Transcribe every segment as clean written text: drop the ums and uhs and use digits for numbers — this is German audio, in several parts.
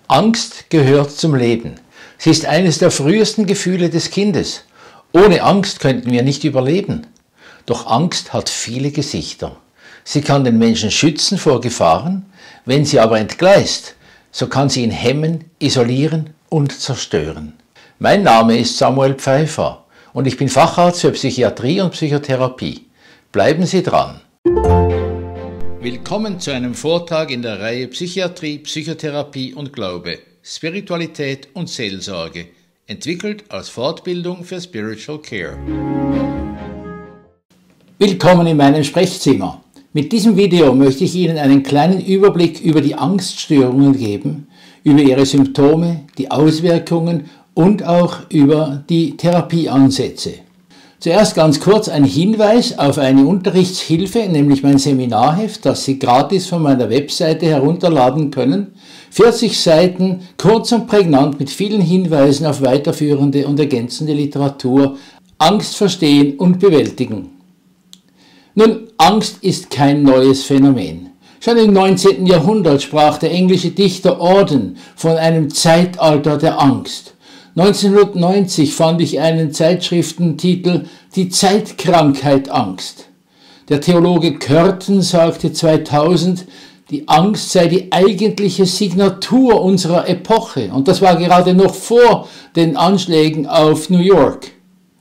Angst gehört zum Leben. Sie ist eines der frühesten Gefühle des Kindes. Ohne Angst könnten wir nicht überleben. Doch Angst hat viele Gesichter. Sie kann den Menschen schützen vor Gefahren, wenn sie aber entgleist, so kann sie ihn hemmen, isolieren und zerstören. Mein Name ist Samuel Pfeiffer und ich bin Facharzt für Psychiatrie und Psychotherapie. Bleiben Sie dran! Willkommen zu einem Vortrag in der Reihe Psychiatrie, Psychotherapie und Glaube, Spiritualität und Seelsorge, entwickelt als Fortbildung für Spiritual Care. Willkommen in meinem Sprechzimmer. Mit diesem Video möchte ich Ihnen einen kleinen Überblick über die Angststörungen geben, über ihre Symptome, die Auswirkungen und auch über die Therapieansätze. Zuerst ganz kurz ein Hinweis auf eine Unterrichtshilfe, nämlich mein Seminarheft, das Sie gratis von meiner Webseite herunterladen können. 40 Seiten, kurz und prägnant mit vielen Hinweisen auf weiterführende und ergänzende Literatur. Angst verstehen und bewältigen. Nun, Angst ist kein neues Phänomen. Schon im 19. Jahrhundert sprach der englische Dichter Auden von einem Zeitalter der Angst. 1990 fand ich einen Zeitschriftentitel »Die Zeitkrankheit Angst«. Der Theologe Curtin sagte 2000, die Angst sei die eigentliche Signatur unserer Epoche. Und das war gerade noch vor den Anschlägen auf New York.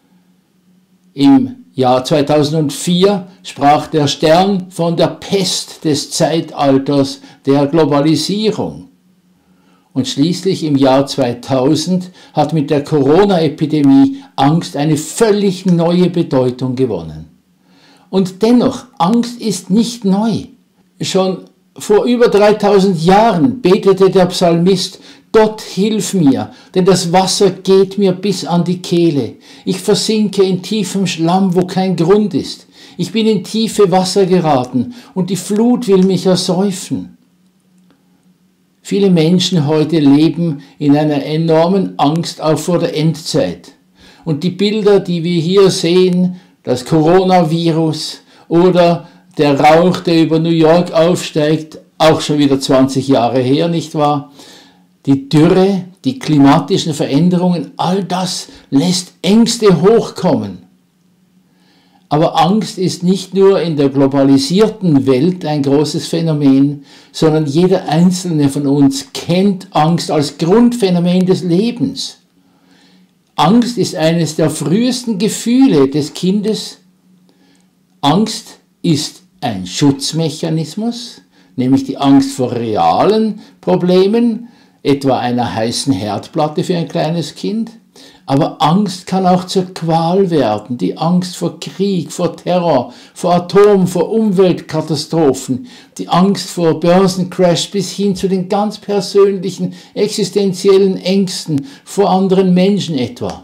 Im Jahr 2004 sprach der Stern von der Pest des Zeitalters der Globalisierung. Und schließlich im Jahr 2000 hat mit der Corona-Epidemie Angst eine völlig neue Bedeutung gewonnen. Und dennoch, Angst ist nicht neu. Schon vor über 3000 Jahren betete der Psalmist: Gott, hilf mir, denn das Wasser geht mir bis an die Kehle. Ich versinke in tiefem Schlamm, wo kein Grund ist. Ich bin in tiefe Wasser geraten und die Flut will mich ersäufen. Viele Menschen heute leben in einer enormen Angst auch vor der Endzeit. Und die Bilder, die wir hier sehen, das Coronavirus oder der Rauch, der über New York aufsteigt, auch schon wieder 20 Jahre her, nicht wahr? Die Dürre, die klimatischen Veränderungen, all das lässt Ängste hochkommen. Aber Angst ist nicht nur in der globalisierten Welt ein großes Phänomen, sondern jeder Einzelne von uns kennt Angst als Grundphänomen des Lebens. Angst ist eines der frühesten Gefühle des Kindes. Angst ist ein Schutzmechanismus, nämlich die Angst vor realen Problemen, etwa einer heißen Herdplatte für ein kleines Kind. Aber Angst kann auch zur Qual werden, die Angst vor Krieg, vor Terror, vor Atom, vor Umweltkatastrophen, die Angst vor Börsencrash bis hin zu den ganz persönlichen, existenziellen Ängsten vor anderen Menschen etwa.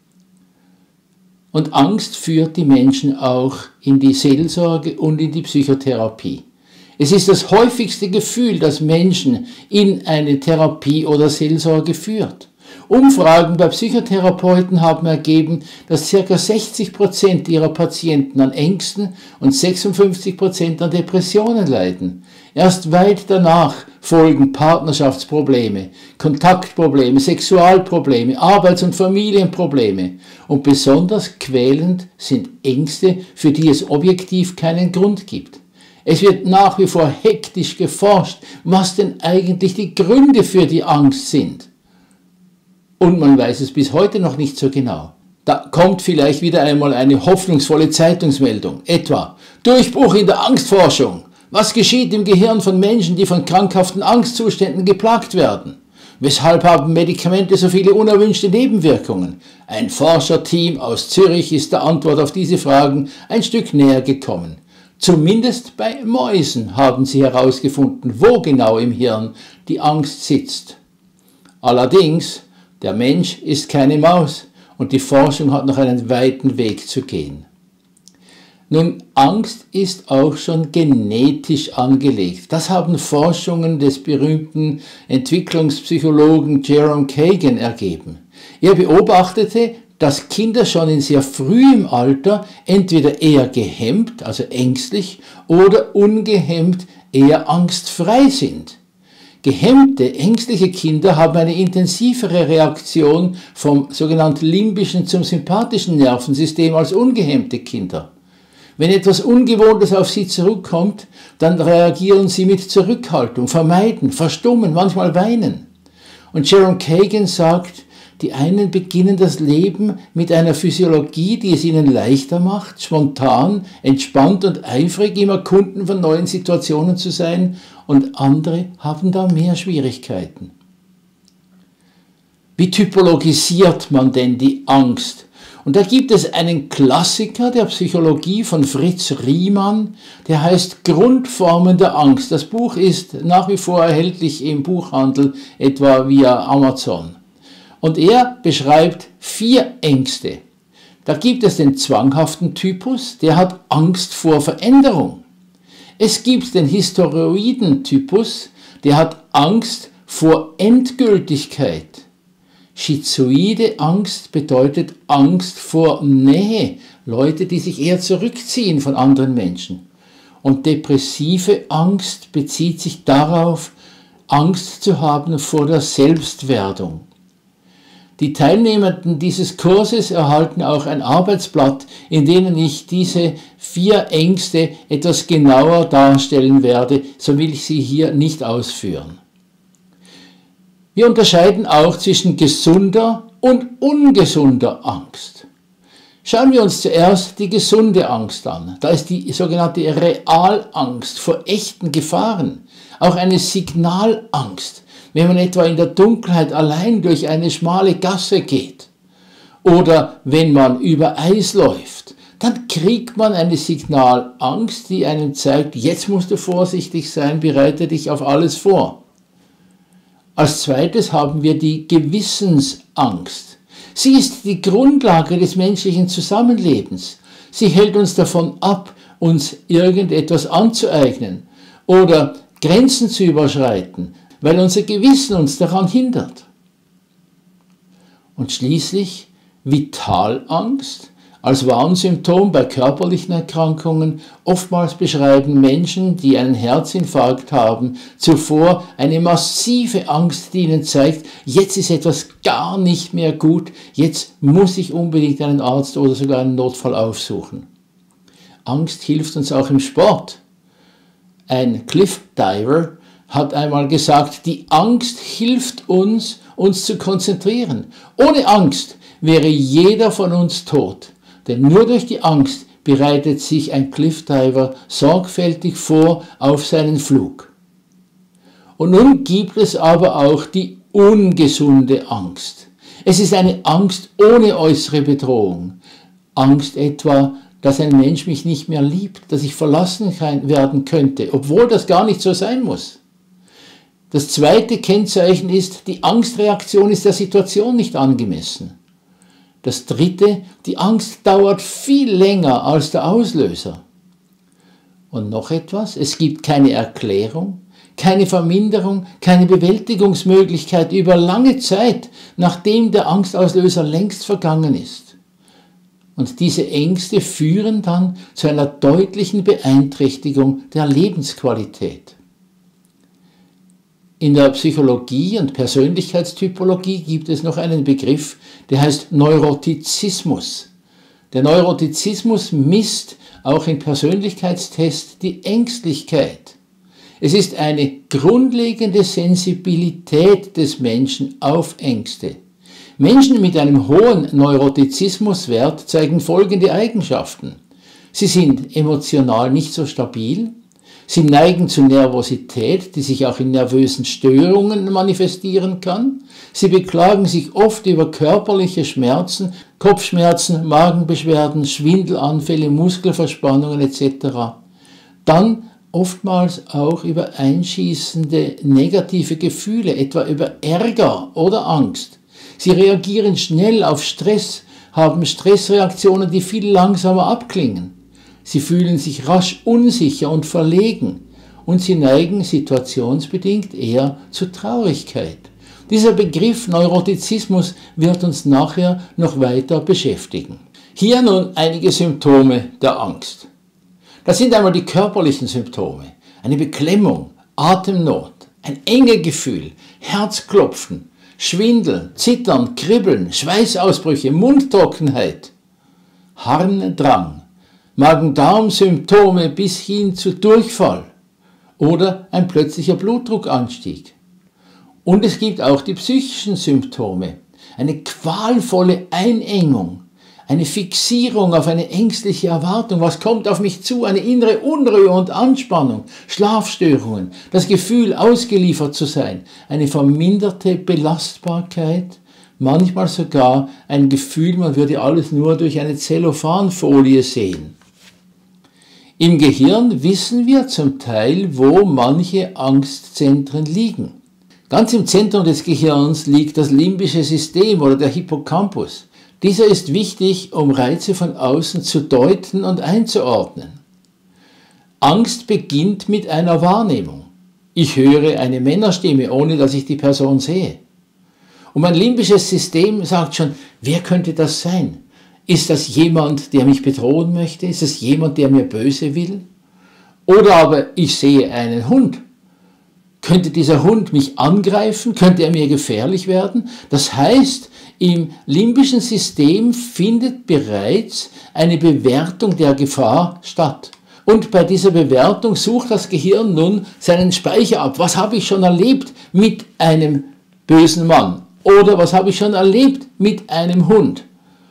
Und Angst führt die Menschen auch in die Seelsorge und in die Psychotherapie. Es ist das häufigste Gefühl, das Menschen in eine Therapie oder Seelsorge führt. Umfragen bei Psychotherapeuten haben ergeben, dass ca. 60% ihrer Patienten an Ängsten und 56% an Depressionen leiden. Erst weit danach folgen Partnerschaftsprobleme, Kontaktprobleme, Sexualprobleme, Arbeits- und Familienprobleme. Und besonders quälend sind Ängste, für die es objektiv keinen Grund gibt. Es wird nach wie vor hektisch geforscht, was denn eigentlich die Gründe für die Angst sind. Und man weiß es bis heute noch nicht so genau. Da kommt vielleicht wieder einmal eine hoffnungsvolle Zeitungsmeldung, etwa Durchbruch in der Angstforschung. Was geschieht im Gehirn von Menschen, die von krankhaften Angstzuständen geplagt werden? Weshalb haben Medikamente so viele unerwünschte Nebenwirkungen? Ein Forscherteam aus Zürich ist der Antwort auf diese Fragen ein Stück näher gekommen. Zumindest bei Mäusen haben sie herausgefunden, wo genau im Hirn die Angst sitzt. Allerdings, der Mensch ist keine Maus und die Forschung hat noch einen weiten Weg zu gehen. Nun, Angst ist auch schon genetisch angelegt. Das haben Forschungen des berühmten Entwicklungspsychologen Jerome Kagan ergeben. Er beobachtete, dass Kinder schon in sehr frühem Alter entweder eher gehemmt, also ängstlich, oder ungehemmt eher angstfrei sind. Gehemmte, ängstliche Kinder haben eine intensivere Reaktion vom sogenannten limbischen zum sympathischen Nervensystem als ungehemmte Kinder. Wenn etwas Ungewohntes auf sie zurückkommt, dann reagieren sie mit Zurückhaltung, vermeiden, verstummen, manchmal weinen. Und Jerome Kagan sagt, die einen beginnen das Leben mit einer Physiologie, die es ihnen leichter macht, spontan, entspannt und eifrig im Erkunden von neuen Situationen zu sein, und andere haben da mehr Schwierigkeiten. Wie typologisiert man denn die Angst? Und da gibt es einen Klassiker der Psychologie von Fritz Riemann, der heißt Grundformen der Angst. Das Buch ist nach wie vor erhältlich im Buchhandel, etwa via Amazon. Und er beschreibt 4 Ängste. Da gibt es den zwanghaften Typus, der hat Angst vor Veränderung. Es gibt den historioiden Typus, der hat Angst vor Endgültigkeit. Schizoide Angst bedeutet Angst vor Nähe, Leute, die sich eher zurückziehen von anderen Menschen. Und depressive Angst bezieht sich darauf, Angst zu haben vor der Selbstwerdung. Die Teilnehmenden dieses Kurses erhalten auch ein Arbeitsblatt, in dem ich diese 4 Ängste etwas genauer darstellen werde, so will ich sie hier nicht ausführen. Wir unterscheiden auch zwischen gesunder und ungesunder Angst. Schauen wir uns zuerst die gesunde Angst an. Da ist die sogenannte Realangst vor echten Gefahren, auch eine Signalangst, wenn man etwa in der Dunkelheit allein durch eine schmale Gasse geht oder wenn man über Eis läuft, dann kriegt man eine Signalangst, die einem zeigt, jetzt musst du vorsichtig sein, bereite dich auf alles vor. Als zweites haben wir die Gewissensangst. Sie ist die Grundlage des menschlichen Zusammenlebens. Sie hält uns davon ab, uns irgendetwas anzueignen oder Grenzen zu überschreiten, weil unser Gewissen uns daran hindert. Und schließlich Vitalangst als Warnsymptom bei körperlichen Erkrankungen. Oftmals beschreiben Menschen, die einen Herzinfarkt haben, zuvor eine massive Angst, die ihnen zeigt, jetzt ist etwas gar nicht mehr gut, jetzt muss ich unbedingt einen Arzt oder sogar einen Notfall aufsuchen. Angst hilft uns auch im Sport. Ein Cliff Diver hat einmal gesagt, die Angst hilft uns, uns zu konzentrieren. Ohne Angst wäre jeder von uns tot. Denn nur durch die Angst bereitet sich ein Cliffdiver sorgfältig vor auf seinen Flug. Und nun gibt es aber auch die ungesunde Angst. Es ist eine Angst ohne äußere Bedrohung. Angst etwa, dass ein Mensch mich nicht mehr liebt, dass ich verlassen werden könnte, obwohl das gar nicht so sein muss. Das zweite Kennzeichen ist, die Angstreaktion ist der Situation nicht angemessen. Das dritte, die Angst dauert viel länger als der Auslöser. Und noch etwas, es gibt keine Erklärung, keine Verminderung, keine Bewältigungsmöglichkeit über lange Zeit, nachdem der Angstauslöser längst vergangen ist. Und diese Ängste führen dann zu einer deutlichen Beeinträchtigung der Lebensqualität. In der Psychologie und Persönlichkeitstypologie gibt es noch einen Begriff, der heißt Neurotizismus. Der Neurotizismus misst auch in Persönlichkeitstests die Ängstlichkeit. Es ist eine grundlegende Sensibilität des Menschen auf Ängste. Menschen mit einem hohen Neurotizismuswert zeigen folgende Eigenschaften. Sie sind emotional nicht so stabil. Sie neigen zu Nervosität, die sich auch in nervösen Störungen manifestieren kann. Sie beklagen sich oft über körperliche Schmerzen, Kopfschmerzen, Magenbeschwerden, Schwindelanfälle, Muskelverspannungen etc. Dann oftmals auch über einschießende negative Gefühle, etwa über Ärger oder Angst. Sie reagieren schnell auf Stress, haben Stressreaktionen, die viel langsamer abklingen. Sie fühlen sich rasch unsicher und verlegen und sie neigen situationsbedingt eher zu Traurigkeit. Dieser Begriff Neurotizismus wird uns nachher noch weiter beschäftigen. Hier nun einige Symptome der Angst. Das sind einmal die körperlichen Symptome. Eine Beklemmung, Atemnot, Ein Engegefühl, Herzklopfen, Schwindel, Zittern, Kribbeln, Schweißausbrüche, Mundtrockenheit, Harndrang, Magen-Darm-Symptome bis hin zu Durchfall oder ein plötzlicher Blutdruckanstieg. Und es gibt auch die psychischen Symptome, eine qualvolle Einengung, eine Fixierung auf eine ängstliche Erwartung, was kommt auf mich zu, eine innere Unruhe und Anspannung, Schlafstörungen, das Gefühl, ausgeliefert zu sein, eine verminderte Belastbarkeit, manchmal sogar ein Gefühl, man würde alles nur durch eine Zellophanfolie sehen. Im Gehirn wissen wir zum Teil, wo manche Angstzentren liegen. Ganz im Zentrum des Gehirns liegt das limbische System oder der Hippocampus. Dieser ist wichtig, um Reize von außen zu deuten und einzuordnen. Angst beginnt mit einer Wahrnehmung. Ich höre eine Männerstimme, ohne dass ich die Person sehe. Und mein limbisches System sagt schon, wer könnte das sein? Ist das jemand, der mich bedrohen möchte? Ist es jemand, der mir böse will? Oder aber ich sehe einen Hund. Könnte dieser Hund mich angreifen? Könnte er mir gefährlich werden? Das heißt, im limbischen System findet bereits eine Bewertung der Gefahr statt. Und bei dieser Bewertung sucht das Gehirn nun seinen Speicher ab. Was habe ich schon erlebt mit einem bösen Mann? Oder was habe ich schon erlebt mit einem Hund?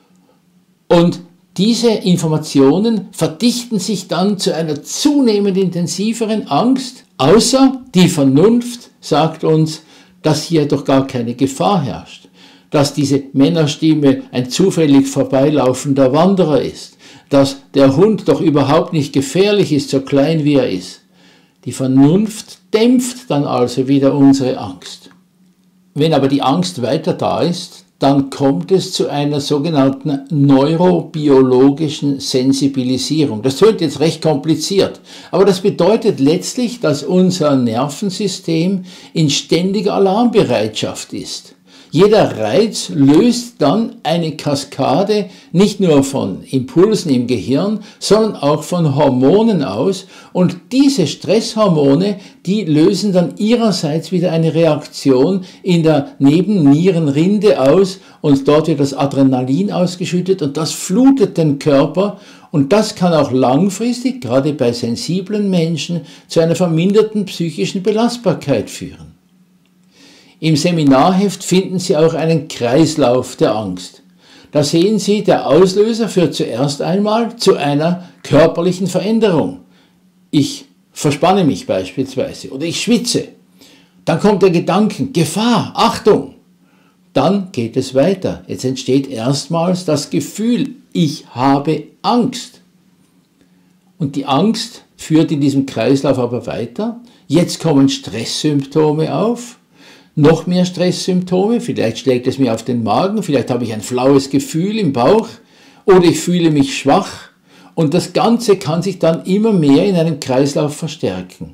Und diese Informationen verdichten sich dann zu einer zunehmend intensiveren Angst, außer die Vernunft sagt uns, dass hier doch gar keine Gefahr herrscht, dass diese Männerstimme ein zufällig vorbeilaufender Wanderer ist, dass der Hund doch überhaupt nicht gefährlich ist, so klein wie er ist. Die Vernunft dämpft dann also wieder unsere Angst. Wenn aber die Angst weiter da ist, dann kommt es zu einer sogenannten neurobiologischen Sensibilisierung. Das tönt jetzt recht kompliziert, aber das bedeutet letztlich, dass unser Nervensystem in ständiger Alarmbereitschaft ist. Jeder Reiz löst dann eine Kaskade nicht nur von Impulsen im Gehirn, sondern auch von Hormonen aus. Und diese Stresshormone, die lösen dann ihrerseits wieder eine Reaktion in der Nebennierenrinde aus und dort wird das Adrenalin ausgeschüttet und das flutet den Körper. Und das kann auch langfristig, gerade bei sensiblen Menschen, zu einer verminderten psychischen Belastbarkeit führen. Im Seminarheft finden Sie auch einen Kreislauf der Angst. Da sehen Sie, der Auslöser führt zuerst einmal zu einer körperlichen Veränderung. Ich verspanne mich beispielsweise oder ich schwitze. Dann kommt der Gedanke, Gefahr, Achtung. Dann geht es weiter. Jetzt entsteht erstmals das Gefühl, ich habe Angst. Und die Angst führt in diesem Kreislauf aber weiter. Jetzt kommen Stresssymptome auf. Noch mehr Stresssymptome, vielleicht schlägt es mir auf den Magen, vielleicht habe ich ein flaues Gefühl im Bauch oder ich fühle mich schwach und das Ganze kann sich dann immer mehr in einem Kreislauf verstärken.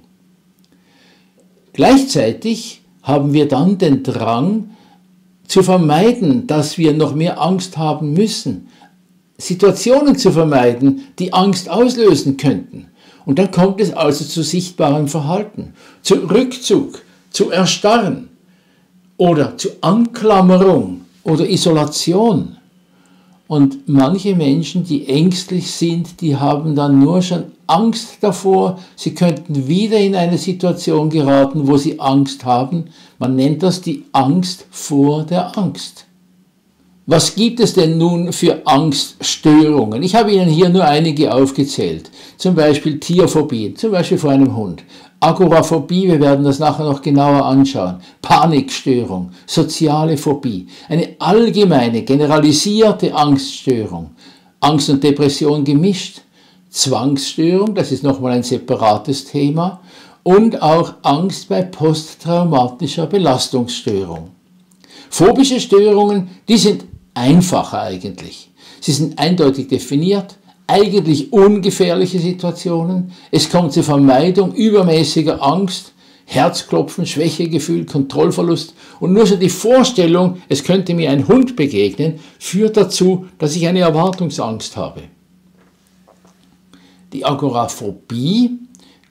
Gleichzeitig haben wir dann den Drang zu vermeiden, dass wir noch mehr Angst haben müssen, Situationen zu vermeiden, die Angst auslösen könnten. Und dann kommt es also zu sichtbarem Verhalten, zu Rückzug, zu Erstarren. Oder zu Anklammerung oder Isolation. Und manche Menschen, die ängstlich sind, die haben dann nur schon Angst davor, sie könnten wieder in eine Situation geraten, wo sie Angst haben. Man nennt das die Angst vor der Angst. Was gibt es denn nun für Angststörungen? Ich habe Ihnen hier nur einige aufgezählt. Zum Beispiel Tierphobie, zum Beispiel vor einem Hund. Agoraphobie, wir werden das nachher noch genauer anschauen. Panikstörung, soziale Phobie, eine allgemeine, generalisierte Angststörung. Angst und Depression gemischt. Zwangsstörung, das ist nochmal ein separates Thema. Und auch Angst bei posttraumatischer Belastungsstörung. Phobische Störungen, die sind einfacher eigentlich. Sie sind eindeutig definiert, eigentlich ungefährliche Situationen. Es kommt zur Vermeidung übermäßiger Angst, Herzklopfen, Schwächegefühl, Kontrollverlust und nur schon die Vorstellung, es könnte mir ein Hund begegnen, führt dazu, dass ich eine Erwartungsangst habe. Die Agoraphobie,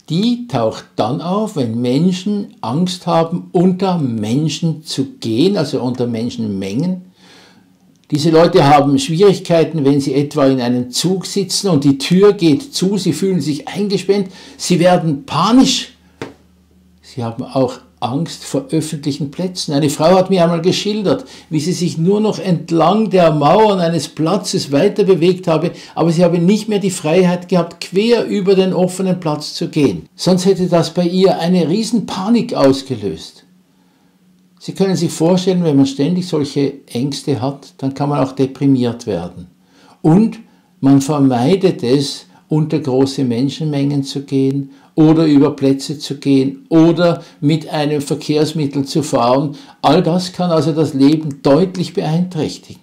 Die taucht dann auf, wenn Menschen Angst haben, unter Menschen zu gehen, also unter Menschenmengen. Diese Leute haben Schwierigkeiten, wenn sie etwa in einem Zug sitzen und die Tür geht zu, sie fühlen sich eingesperrt, sie werden panisch. Sie haben auch Angst vor öffentlichen Plätzen. Eine Frau hat mir einmal geschildert, wie sie sich nur noch entlang der Mauern eines Platzes weiter bewegt habe, aber sie habe nicht mehr die Freiheit gehabt, quer über den offenen Platz zu gehen. Sonst hätte das bei ihr eine Riesenpanik ausgelöst. Sie können sich vorstellen, wenn man ständig solche Ängste hat, dann kann man auch deprimiert werden. Und man vermeidet es, unter große Menschenmengen zu gehen oder über Plätze zu gehen oder mit einem Verkehrsmittel zu fahren. All das kann also das Leben deutlich beeinträchtigen.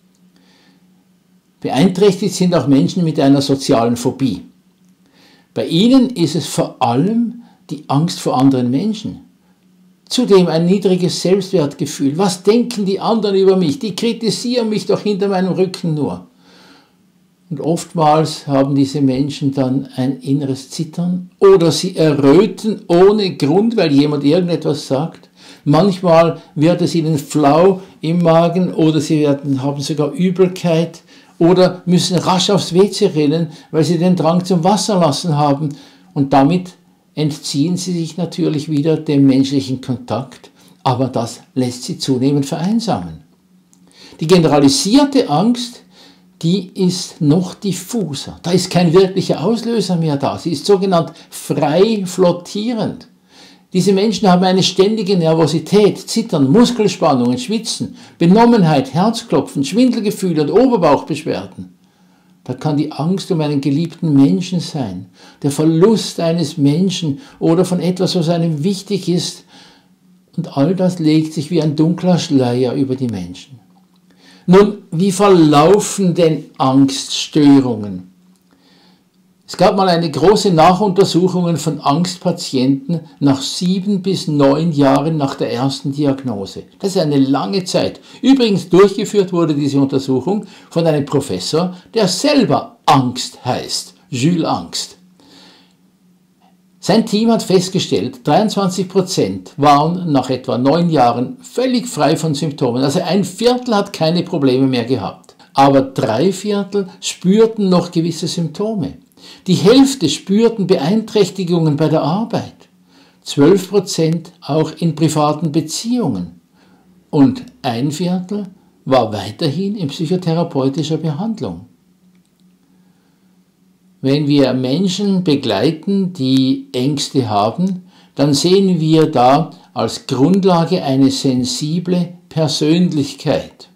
Beeinträchtigt sind auch Menschen mit einer sozialen Phobie. Bei ihnen ist es vor allem die Angst vor anderen Menschen. Zudem ein niedriges Selbstwertgefühl. Was denken die anderen über mich? Die kritisieren mich doch hinter meinem Rücken nur. Und oftmals haben diese Menschen dann ein inneres Zittern oder sie erröten ohne Grund, weil jemand irgendetwas sagt. Manchmal wird es ihnen flau im Magen oder sie haben sogar Übelkeit oder müssen rasch aufs WC rennen, weil sie den Drang zum Wasserlassen haben. Und damit entziehen sie sich natürlich wieder dem menschlichen Kontakt, aber das lässt sie zunehmend vereinsamen. Die generalisierte Angst, die ist noch diffuser. Da ist kein wirklicher Auslöser mehr da. Sie ist sogenannt frei flottierend. Diese Menschen haben eine ständige Nervosität, Zittern, Muskelspannungen, Schwitzen, Benommenheit, Herzklopfen, Schwindelgefühle und Oberbauchbeschwerden. Da kann die Angst um einen geliebten Menschen sein, der Verlust eines Menschen oder von etwas, was einem wichtig ist. Und all das legt sich wie ein dunkler Schleier über die Menschen. Nun, wie verlaufen denn Angststörungen? Es gab mal eine große Nachuntersuchung von Angstpatienten nach 7 bis 9 Jahren nach der ersten Diagnose. Das ist eine lange Zeit. Übrigens durchgeführt wurde diese Untersuchung von einem Professor, der selber Angst heißt, Jules Angst. Sein Team hat festgestellt, 23% waren nach etwa 9 Jahren völlig frei von Symptomen. Also ein Viertel hat keine Probleme mehr gehabt. Aber 3/4 spürten noch gewisse Symptome. Die Hälfte spürten Beeinträchtigungen bei der Arbeit. 12% auch in privaten Beziehungen. Und 1/4 war weiterhin in psychotherapeutischer Behandlung. Wenn wir Menschen begleiten, die Ängste haben, dann sehen wir da als Grundlage eine sensible Persönlichkeit.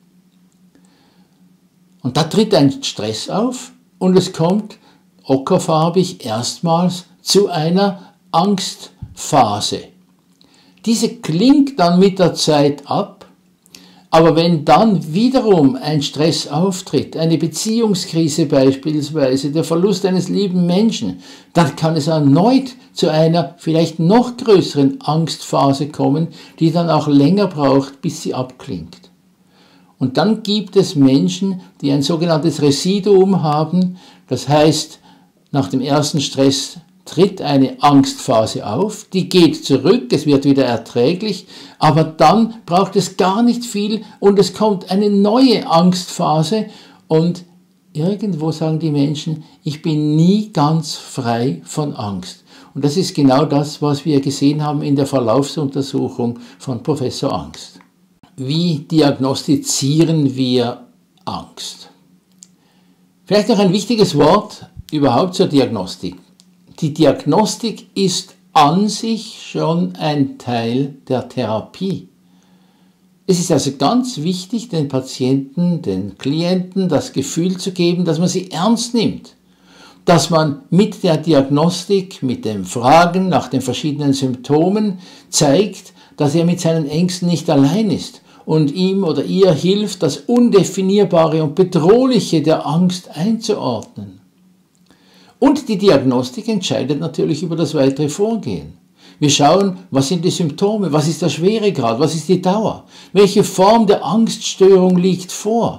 Und da tritt ein Stress auf und es kommt ockerfarbig erstmals zu einer Angstphase. Diese klingt dann mit der Zeit ab, aber wenn dann wiederum ein Stress auftritt, eine Beziehungskrise beispielsweise, der Verlust eines lieben Menschen, dann kann es erneut zu einer vielleicht noch größeren Angstphase kommen, die dann auch länger braucht, bis sie abklingt. Und dann gibt es Menschen, die ein sogenanntes Residuum haben, das heißt, nach dem ersten Stress tritt eine Angstphase auf, die geht zurück, es wird wieder erträglich, aber dann braucht es gar nicht viel und es kommt eine neue Angstphase und irgendwo sagen die Menschen, ich bin nie ganz frei von Angst. Und das ist genau das, was wir gesehen haben in der Verlaufsuntersuchung von Professor Angst. Wie diagnostizieren wir Angst? Vielleicht noch ein wichtiges Wort überhaupt zur Diagnostik. Die Diagnostik ist an sich schon ein Teil der Therapie. Es ist also ganz wichtig, den Patienten, den Klienten das Gefühl zu geben, dass man sie ernst nimmt, dass man mit der Diagnostik, mit den Fragen nach den verschiedenen Symptomen zeigt, dass er mit seinen Ängsten nicht allein ist und ihm oder ihr hilft, das Undefinierbare und Bedrohliche der Angst einzuordnen. Und die Diagnostik entscheidet natürlich über das weitere Vorgehen. Wir schauen, was sind die Symptome, was ist der Schweregrad, was ist die Dauer, welche Form der Angststörung liegt vor.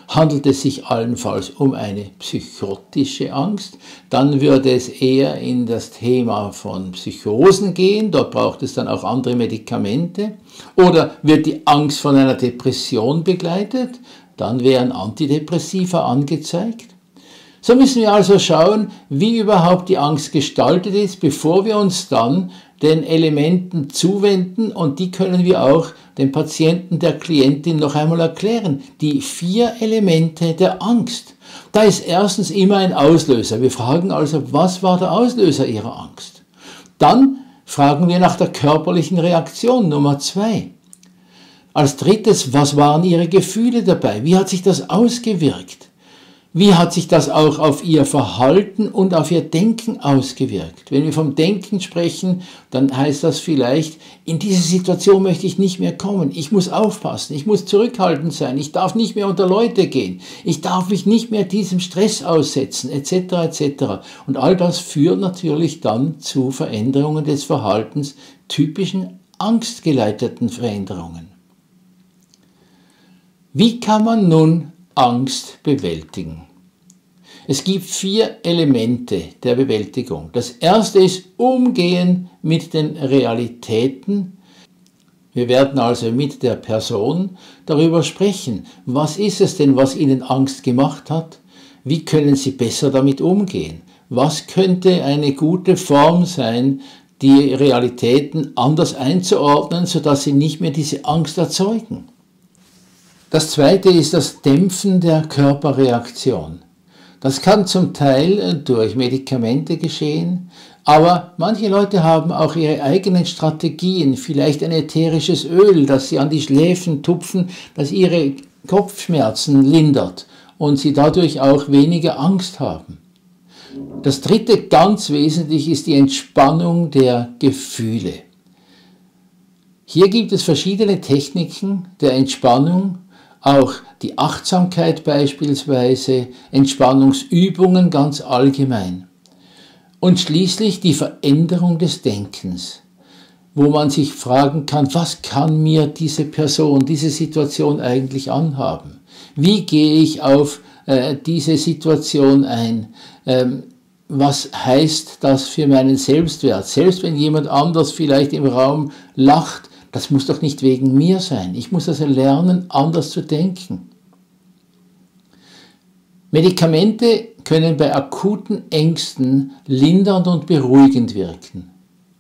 Handelt es sich allenfalls um eine psychotische Angst, dann würde es eher in das Thema von Psychosen gehen, dort braucht es dann auch andere Medikamente. Oder wird die Angst von einer Depression begleitet, dann wären Antidepressiva angezeigt. So müssen wir also schauen, wie überhaupt die Angst gestaltet ist, bevor wir uns dann den Elementen zuwenden, und die können wir auch dem Patienten, der Klientin noch einmal erklären. Die 4 Elemente der Angst. Da ist erstens immer ein Auslöser. Wir fragen also, was war der Auslöser Ihrer Angst? Dann fragen wir nach der körperlichen Reaktion, Nummer 2. Als drittes, was waren Ihre Gefühle dabei? Wie hat sich das ausgewirkt? Wie hat sich das auch auf Ihr Verhalten und auf Ihr Denken ausgewirkt? Wenn wir vom Denken sprechen, dann heißt das vielleicht, in diese Situation möchte ich nicht mehr kommen. Ich muss aufpassen, ich muss zurückhaltend sein, ich darf nicht mehr unter Leute gehen, ich darf mich nicht mehr diesem Stress aussetzen, etc. etc. Und all das führt natürlich dann zu Veränderungen des Verhaltens, typischen angstgeleiteten Veränderungen. Wie kann man nun Angst bewältigen? Es gibt 4 Elemente der Bewältigung. Das erste ist Umgehen mit den Realitäten. Wir werden also mit der Person darüber sprechen. Was ist es denn, was Ihnen Angst gemacht hat? Wie können Sie besser damit umgehen? Was könnte eine gute Form sein, die Realitäten anders einzuordnen, sodass Sie nicht mehr diese Angst erzeugen? Das zweite ist das Dämpfen der Körperreaktion. Das kann zum Teil durch Medikamente geschehen, aber manche Leute haben auch ihre eigenen Strategien, vielleicht ein ätherisches Öl, das sie an die Schläfen tupfen, das ihre Kopfschmerzen lindert und sie dadurch auch weniger Angst haben. Das dritte ganz wesentlich ist die Entspannung der Gefühle. Hier gibt es verschiedene Techniken der Entspannung, auch die Achtsamkeit beispielsweise, Entspannungsübungen ganz allgemein. Und schließlich die Veränderung des Denkens, wo man sich fragen kann, was kann mir diese Person, diese Situation eigentlich anhaben? Wie gehe ich auf diese Situation ein? Was heißt das für meinen Selbstwert? Selbst wenn jemand anders vielleicht im Raum lacht, das muss doch nicht wegen mir sein. Ich muss also lernen, anders zu denken. Medikamente können bei akuten Ängsten lindernd und beruhigend wirken.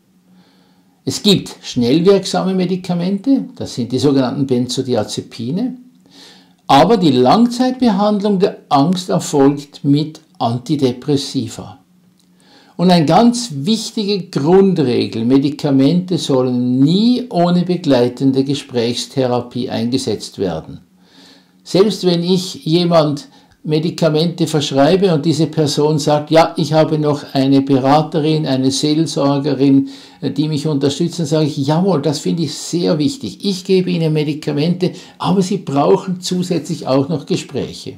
Es gibt schnell wirksame Medikamente, das sind die sogenannten Benzodiazepine, aber die Langzeitbehandlung der Angst erfolgt mit Antidepressiva. Und eine ganz wichtige Grundregel, Medikamente sollen nie ohne begleitende Gesprächstherapie eingesetzt werden. Selbst wenn ich jemand Medikamente verschreibe und diese Person sagt, ja, ich habe noch eine Beraterin, eine Seelsorgerin, die mich unterstützen, sage ich, jawohl, das finde ich sehr wichtig. Ich gebe Ihnen Medikamente, aber Sie brauchen zusätzlich auch noch Gespräche.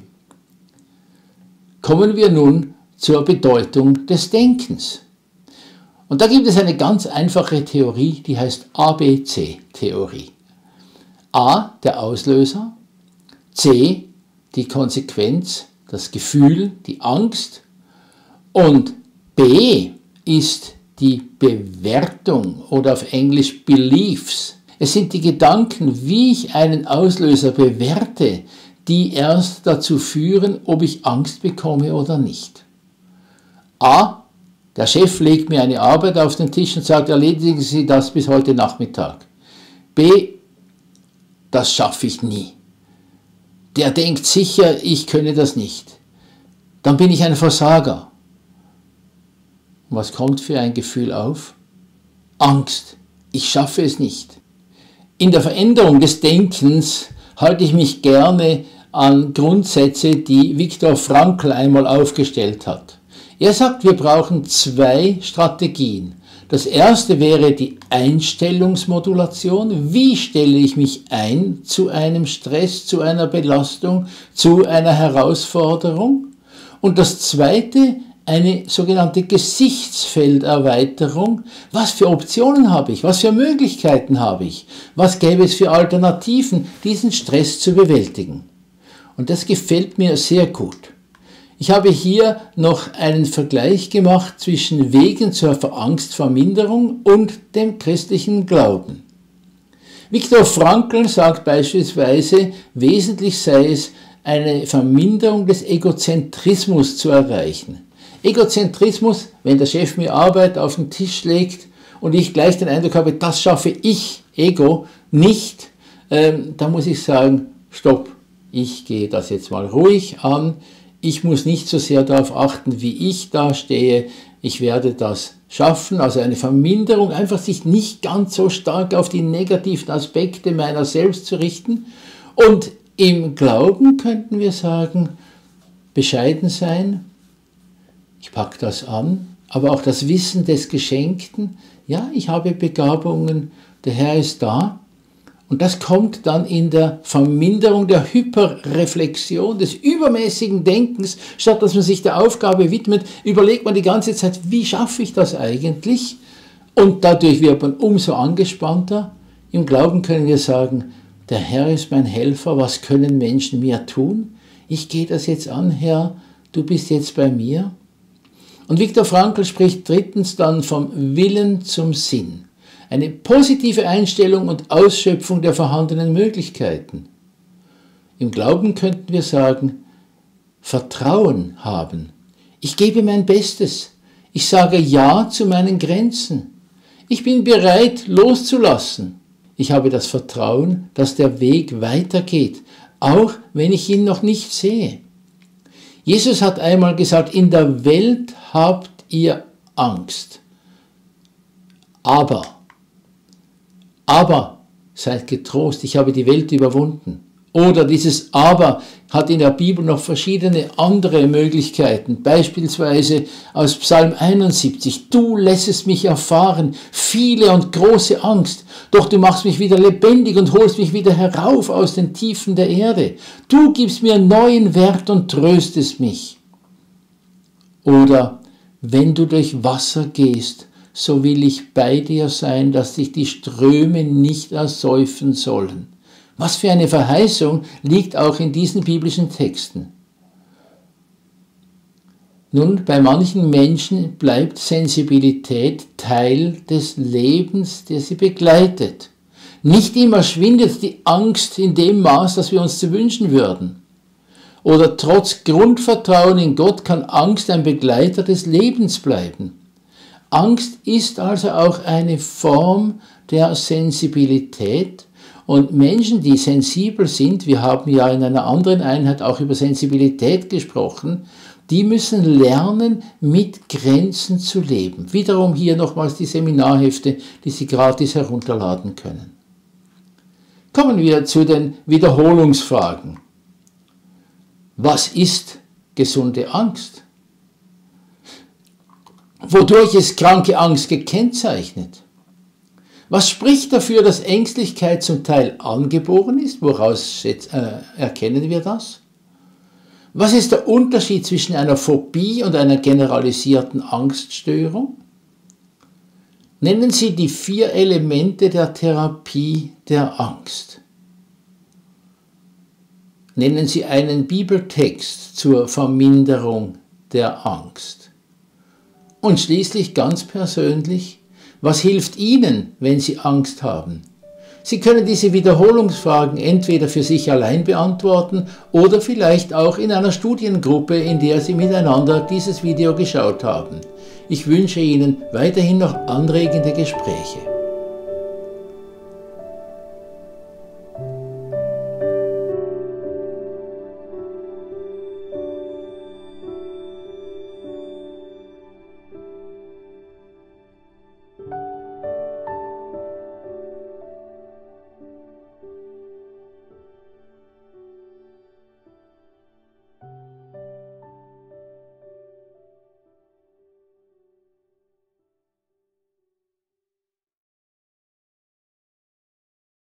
Kommen wir nun zur Bedeutung des Denkens. Und da gibt es eine ganz einfache Theorie, die heißt ABC-Theorie. A, der Auslöser, C, die Konsequenz, das Gefühl, die Angst, und B ist die Bewertung oder auf Englisch Beliefs. Es sind die Gedanken, wie ich einen Auslöser bewerte, die erst dazu führen, ob ich Angst bekomme oder nicht. A, der Chef legt mir eine Arbeit auf den Tisch und sagt, erledigen Sie das bis heute Nachmittag. B, das schaffe ich nie. Der denkt sicher, ich könne das nicht. Dann bin ich ein Versager. Und was kommt für ein Gefühl auf? Angst. Ich schaffe es nicht. In der Veränderung des Denkens halte ich mich gerne an Grundsätze, die Viktor Frankl einmal aufgestellt hat. Er sagt, wir brauchen 2 Strategien. Das erste wäre die Einstellungsmodulation. Wie stelle ich mich ein zu einem Stress, zu einer Belastung, zu einer Herausforderung? Und das zweite, eine sogenannte Gesichtsfelderweiterung. Was für Optionen habe ich? Was für Möglichkeiten habe ich? Was gäbe es für Alternativen, diesen Stress zu bewältigen? Und das gefällt mir sehr gut. Ich habe hier noch einen Vergleich gemacht zwischen Wegen zur Angstverminderung und dem christlichen Glauben. Viktor Frankl sagt beispielsweise, wesentlich sei es, eine Verminderung des Egozentrismus zu erreichen. Egozentrismus, wenn der Chef mir Arbeit auf den Tisch legt und ich gleich den Eindruck habe, das schaffe ich, Ego, nicht, da muss ich sagen, stopp, ich gehe das jetzt mal ruhig an, ich muss nicht so sehr darauf achten, wie ich da stehe, ich werde das schaffen, also eine Verminderung, einfach sich nicht ganz so stark auf die negativen Aspekte meiner selbst zu richten. Und im Glauben könnten wir sagen, bescheiden sein, ich packe das an, aber auch das Wissen des Geschenkten, ja, ich habe Begabungen, der Herr ist da. Und das kommt dann in der Verminderung der Hyperreflexion, des übermäßigen Denkens. Statt dass man sich der Aufgabe widmet, überlegt man die ganze Zeit, wie schaffe ich das eigentlich? Und dadurch wird man umso angespannter. Im Glauben können wir sagen, der Herr ist mein Helfer, was können Menschen mir tun? Ich gehe das jetzt an, Herr, du bist jetzt bei mir. Und Viktor Frankl spricht drittens dann vom Willen zum Sinn. Eine positive Einstellung und Ausschöpfung der vorhandenen Möglichkeiten. Im Glauben könnten wir sagen, Vertrauen haben. Ich gebe mein Bestes. Ich sage Ja zu meinen Grenzen. Ich bin bereit, loszulassen. Ich habe das Vertrauen, dass der Weg weitergeht, auch wenn ich ihn noch nicht sehe. Jesus hat einmal gesagt, in der Welt habt ihr Angst. Aber seid getrost, ich habe die Welt überwunden. Oder dieses Aber hat in der Bibel noch verschiedene andere Möglichkeiten. Beispielsweise aus Psalm 71. Du lässest mich erfahren, viele und große Angst, doch du machst mich wieder lebendig und holst mich wieder herauf aus den Tiefen der Erde. Du gibst mir neuen Wert und tröstest mich. Oder wenn du durch Wasser gehst, so will ich bei dir sein, dass dich die Ströme nicht ersäufen sollen. Was für eine Verheißung liegt auch in diesen biblischen Texten. Nun, bei manchen Menschen bleibt Sensibilität Teil des Lebens, der sie begleitet. Nicht immer schwindet die Angst in dem Maß, das wir uns zu wünschen würden. Oder trotz Grundvertrauen in Gott kann Angst ein Begleiter des Lebens bleiben. Angst ist also auch eine Form der Sensibilität und Menschen, die sensibel sind, wir haben ja in einer anderen Einheit auch über Sensibilität gesprochen, die müssen lernen, mit Grenzen zu leben. Wiederum hier nochmals die Seminarhefte, die Sie gratis herunterladen können. Kommen wir zu den Wiederholungsfragen. Was ist gesunde Angst? Wodurch ist kranke Angst gekennzeichnet? Was spricht dafür, dass Ängstlichkeit zum Teil angeboren ist? Woraus erkennen wir das? Was ist der Unterschied zwischen einer Phobie und einer generalisierten Angststörung? Nennen Sie die 4 Elemente der Therapie der Angst. Nennen Sie einen Bibeltext zur Verminderung der Angst. Und schließlich ganz persönlich, was hilft Ihnen, wenn Sie Angst haben? Sie können diese Wiederholungsfragen entweder für sich allein beantworten oder vielleicht auch in einer Studiengruppe, in der Sie miteinander dieses Video geschaut haben. Ich wünsche Ihnen weiterhin noch anregende Gespräche.